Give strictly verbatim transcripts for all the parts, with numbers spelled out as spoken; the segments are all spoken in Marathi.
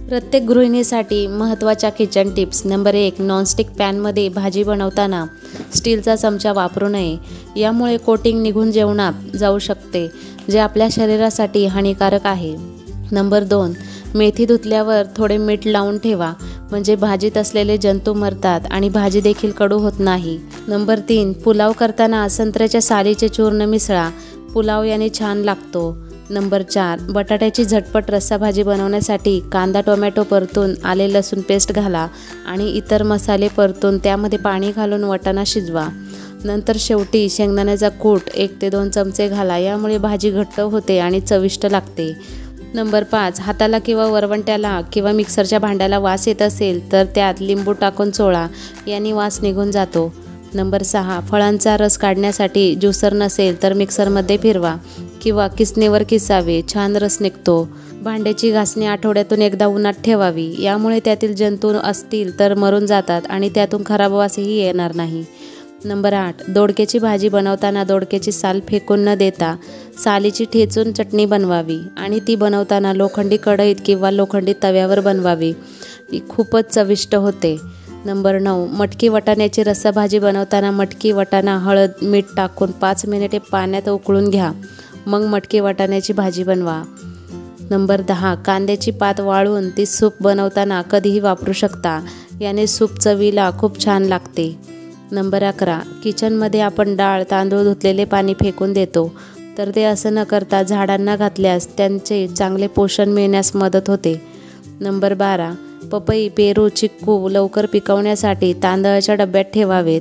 प्रत्येक गृहिणीसाठी महत्त्वाच्या किचन टिप्स. नंबर एक, नॉनस्टिक पॅनमध्ये भाजी बनवताना स्टीलचा चमचा वापरू नये. यामुळे कोटिंग निघून जेवणात जाऊ शकते, जे आपल्या शरीरासाठी हानिकारक आहे. नंबर दोन, मेथी धुतल्यावर थोडे मीठ लावून ठेवा, म्हणजे भाजीत असलेले जंतू मरतात आणि भाजी देखील कडू होत नाही. नंबर तीन, पुलाव करताना संत्र्याच्या सालीचे चूर्ण मिसळा, पुलाव याने छान लागतो. नंबर चार, बटाट्याची झटपट रस्साभाजी बनवण्यासाठी कांदा टोमॅटो परतून आले लसूण पेस्ट घाला आणि इतर मसाले परतून त्यामध्ये पाणी घालून वाटाणा शिजवा. नंतर शेवटी शेंगदाण्याचा कूट एक ते दोन चमचे घाला, यामुळे भाजी घट्ट होते आणि चविष्ट लागते. नंबर पाच, हाताला किंवा वरवंट्याला किंवा मिक्सरच्या भांड्याला वास येत असेल तर त्यात लिंबू टाकून चोळा, याने वास निघून जातो. नंबर सहा, फळांचा रस काढण्यासाठी ज्युसर नसेल तर मिक्सरमध्ये फिरवा किंवा किसणीवर किसावे, छान रस निघतो. भांड्याची घासणी आठवड्यातून एकदा उन्हात ठेवावी, यामुळे त्यातील जंतू असतील तर मरून जातात आणि त्यातून खराब वासही येणार नाही. नंबर आठ, दोडक्याची भाजी बनवताना दोडक्याची साल फेकून न देता सालीची ठेचून चटणी बनवावी आणि ती बनवताना लोखंडी कढईत किंवा लोखंडी तव्यावर बनवावी, ही खूपच चविष्ट होते. नंबर नऊ, मटकी वाटाण्याची रस्साभाजी बनवताना मटकी वाटाणा हळद मीठ टाकून पाच मिनिटे पाण्यात उकळून घ्या, मग मटकी वाटाण्याची भाजी बनवा. नंबर दहा, कांद्याची पात वाळून ती सूप बनवताना कधीही वापरू शकता, याने सूप चवीला खूप छान लागते. नंबर अकरा, किचनमध्ये आपण डाळ तांदूळ धुतलेले पाणी फेकून देतो, तर ते असं न करता झाडांना घातल्यास त्यांचे चांगले पोषण मिळण्यास मदत होते. नंबर बारा, पपई पेरू चिक्कू लवकर पिकवण्यासाठी तांदळाच्या डब्यात ठेवावेत.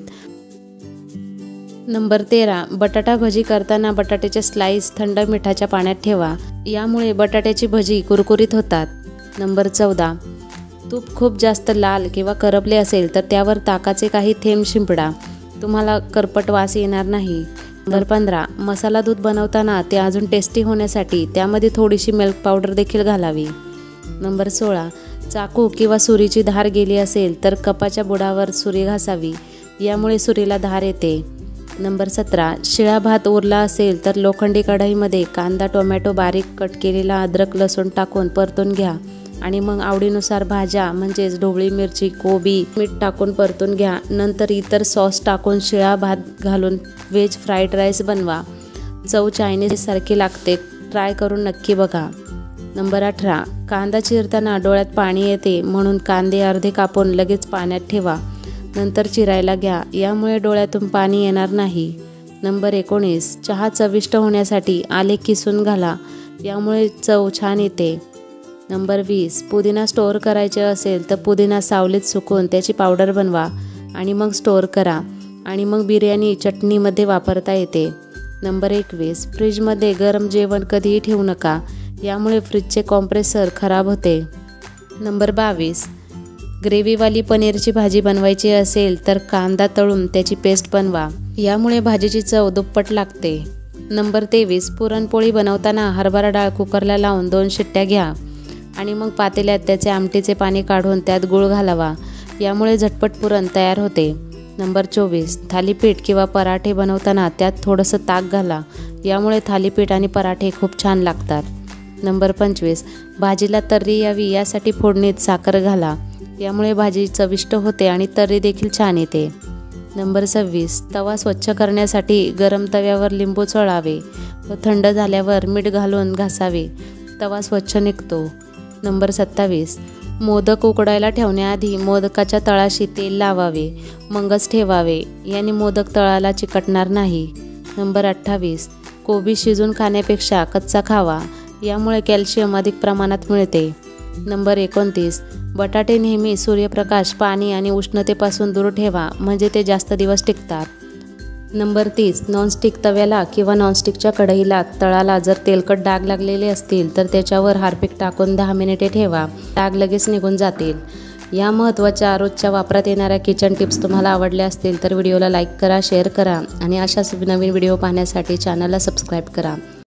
नंबर तेरा, बटाटा भजी करताना बटाट्याचे स्लाईस थंड मिठाच्या पाण्यात ठेवा, यामुळे बटाट्याची भजी कुरकुरीत होतात. नंबर चौदा, तूप खूप जास्त लाल किंवा करपले असेल तर त्यावर ताकाचे काही थेंब शिंपडा, तुम्हाला करपट वास येणार नाही. नंबर पंधरा, मसाला दूध बनवताना ते अजून टेस्टी होण्यासाठी त्यामध्ये थोडीशी मिल्क पावडर देखील घालावी. नंबर सोळा, चाकू किंवा सुरीची धार गेली असेल तर कपाच्या बुडावर सुरी घासावी, यामुळे सुरीला धार येते. नंबर सतरा, शिळा भात उरला असेल तर लोखंडी कढईमध्ये कांदा टोमॅटो बारीक कट केलेला अद्रक लसूण टाकून परतून घ्या आणि मग आवडीनुसार भाज्या म्हणजेच ढोबळी मिरची कोबी मीठ टाकून परतून घ्या. नंतर इतर सॉस टाकून शिळा भात घालून व्हेज फ्राईड राईस बनवा, चव चायनीज सारखी लागते, ट्राय करून नक्की बघा. नंबर अठरा, कांदा चिरताना डोळ्यात पाणी येते म्हणून कांदे अर्धे कापून लगेच पाण्यात ठेवा, नंतर चिरायला घ्या, यामुळे डोळ्यातून पाणी येणार नाही. नंबर एकोणीस, चहा चविष्ट होण्यासाठी आले किसून घाला, यामुळे चव छान येते. नंबर वीस, पुदिना स्टोअर करायचे असेल तर पुदिना सावलीत सुकून त्याची पावडर बनवा आणि मग स्टोअर करा आणि मग बिर्याणी चटणीमध्ये वापरता येते. नंबर एकवीस, फ्रीजमध्ये गरम जेवण कधीही ठेवू नका, यामुळे फ्रीजचे कॉम्प्रेसर खराब होते. नंबर बावीस, ग्रेव्हीवाली पनीरची भाजी बनवायची असेल तर कांदा तळून त्याची पेस्ट बनवा, यामुळे भाजीची चव दुप्पट लागते. नंबर तेवीस, पुरणपोळी बनवताना हरभरा डाळ कुकरला लावून दोन शिट्ट्या घ्या आणि मग पातेल्यात त्याचे आमटीचे पाणी काढून त्यात गूळ घालावा, यामुळे झटपट पुरण तयार होते. नंबर चोवीस, थालीपीठ किंवा पराठे बनवताना त्यात थोडंसं ताक घाला, यामुळे थालीपीठ आणि पराठे खूप छान लागतात. नंबर पंचवीस, भाजीला तर्री यावी यासाठी फोडणीत साखर घाला, यामुळे भाजी चविष्ट होते आणि तर्री देखील छान येते. नंबर सव्वीस, तवा स्वच्छ करण्यासाठी गरम तव्यावर लिंबू चोळावे व थंड झाल्यावर मीठ घालून घासावे, तवा स्वच्छ निघतो. नंबर सत्तावीस, मोदक उकडायला ठेवण्याआधी मोदकाच्या तळाशी तेल लावावे, मगच ठेवावे, याने मोदक तळाला चिकटणार नाही. नंबर अठ्ठावीस, कोबी शिजून खाण्यापेक्षा कच्चा खावा, यामुळे कॅल्शियम अधिक प्रमाणात मिळते. नंबर एकोणतीस, बटाटे नेहमी सूर्यप्रकाश पाणी आणि उष्णतेपासून दूर ठेवा, म्हणजे ते जास्त दिवस टिकतात. नंबर तीस, नॉनस्टिक तव्याला किंवा नॉनस्टिकच्या कढईला तळाला जर तेलकट डाग लागलेले असतील तर त्याच्यावर हार्पिक टाकून दहा मिनिटे ठेवा, डाग लगेच निघून जातील. या महत्त्वाच्या रोजच्या वापरात येणाऱ्या किचन टिप्स तुम्हाला आवडल्या असतील तर व्हिडिओला लाईक करा, शेअर करा आणि अशाच नवीन व्हिडिओ पाहण्यासाठी चॅनलला सबस्क्राईब करा.